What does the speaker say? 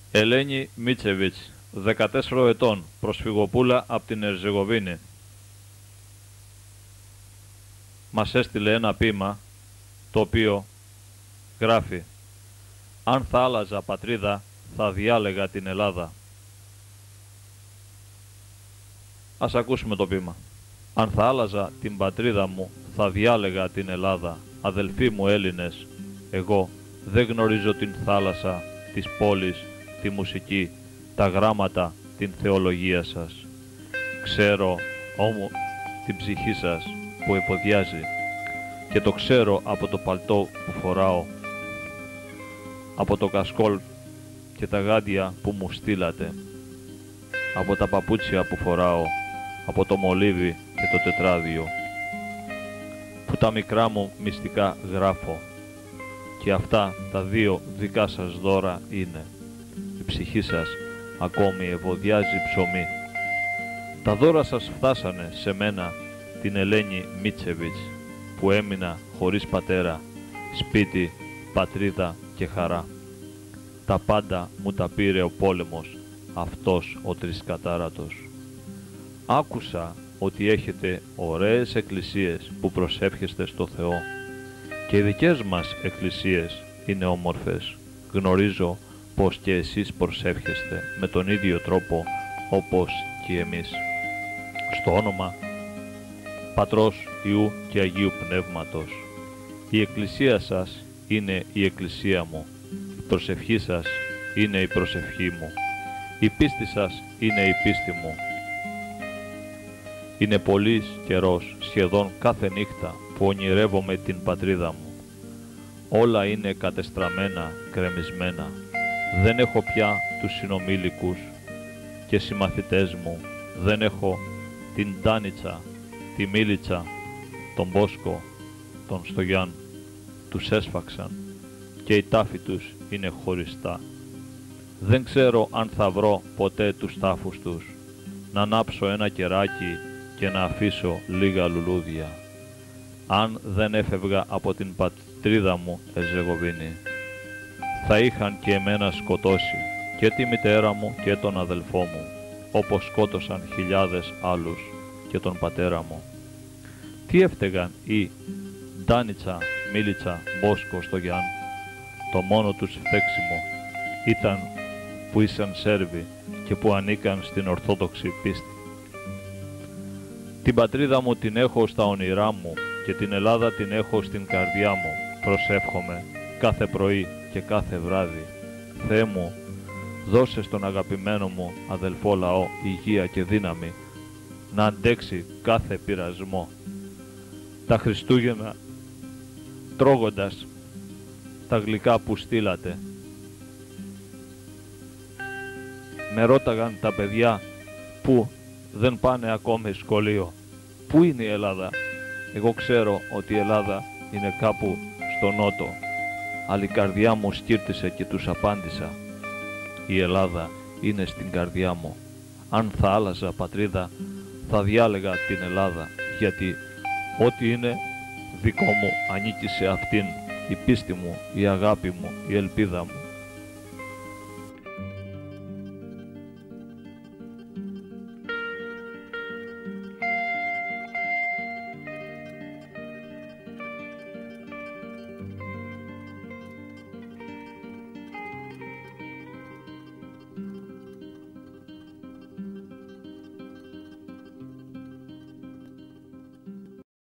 Ελένη Μίτσεβιτς, 14 ετών, προσφυγοπούλα από την Ερζεγοβίνη. Μας έστειλε ένα ποίημα, το οποίο γράφει: «Αν θα άλλαζα πατρίδα, θα διάλεγα την Ελλάδα». Ας ακούσουμε το ποίημα. «Αν θα άλλαζα την πατρίδα μου, θα διάλεγα την Ελλάδα. Αδελφοί μου Έλληνες, εγώ δεν γνωρίζω την θάλασσα, τις πόλεις, τη μουσική, τα γράμματα, την θεολογία σας. Ξέρω όμως την ψυχή σας που εφοδιάζει και το ξέρω από το παλτό που φοράω, από το κασκόλ και τα γάντια που μου στείλατε, από τα παπούτσια που φοράω, από το μολύβι και το τετράδιο, που τα μικρά μου μυστικά γράφω, και αυτά τα δύο δικά σας δώρα είναι. Η ψυχή σας ακόμη ευωδιάζει ψωμί. Τα δώρα σας φτάσανε σε μένα, την Ελένη Μίτσεβιτς, που έμεινα χωρίς πατέρα, σπίτι, πατρίδα και χαρά. Τα πάντα μου τα πήρε ο πόλεμος, αυτός ο τρισκατάρατος. Άκουσα ότι έχετε ωραίες εκκλησίες που προσεύχεστε στο Θεό, και οι δικές μας εκκλησίες είναι όμορφες. Γνωρίζω πως και εσείς προσεύχεστε με τον ίδιο τρόπο όπως και εμείς. Στο όνομα Πατρός, Υιού και Αγίου Πνεύματος. Η εκκλησία σας είναι η εκκλησία μου. Η προσευχή σας είναι η προσευχή μου. Η πίστη σας είναι η πίστη μου. Είναι πολύς καιρός, σχεδόν κάθε νύχτα, που ονειρεύομαι την πατρίδα μου. Όλα είναι κατεστραμμένα, κρεμισμένα. Δεν έχω πια τους συνομήλικους και συμμαθητές μου. Δεν έχω την Τάνιτσα, τη Μίλιτσα, τον Μπόσκο, τον Στογιάν. Τους έσφαξαν και οι τάφοι τους είναι χωριστά. Δεν ξέρω αν θα βρω ποτέ τους τάφους τους. Να ανάψω ένα κεράκι και να αφήσω λίγα λουλούδια. Αν δεν έφευγα από την πατρίδα μου Ερζεγοβίνη, θα είχαν και εμένα σκοτώσει, και τη μητέρα μου και τον αδελφό μου, όπως σκότωσαν χιλιάδες άλλους και τον πατέρα μου. Τι έφταιγαν οι Ντάνιτσα, Μίλιτσα, Μπόσκο, Στογιάν? Το μόνο τους φταίξιμο ήταν που ήσαν Σέρβοι και που ανήκαν στην Ορθόδοξη πίστη. Την πατρίδα μου την έχω στα όνειρά μου και την Ελλάδα την έχω στην καρδιά μου. Προσεύχομαι κάθε πρωί και κάθε βράδυ. Θεέ μου, δώσε στον αγαπημένο μου αδελφό λαό υγεία και δύναμη να αντέξει κάθε πειρασμό. Τα Χριστούγεννα, τρώγοντας τα γλυκά που στείλατε, με ρώταγαν τα παιδιά που δεν πάνε ακόμη σχολείο. Πού είναι η Ελλάδα? Εγώ ξέρω ότι η Ελλάδα είναι κάπου στο νότο, αλλά η καρδιά μου σκύρτησε και τους απάντησα: η Ελλάδα είναι στην καρδιά μου. Αν θα άλλαζα πατρίδα, θα διάλεγα την Ελλάδα, γιατί ό,τι είναι δικό μου ανήκει σε αυτήν. Η πίστη μου, η αγάπη μου, η ελπίδα μου,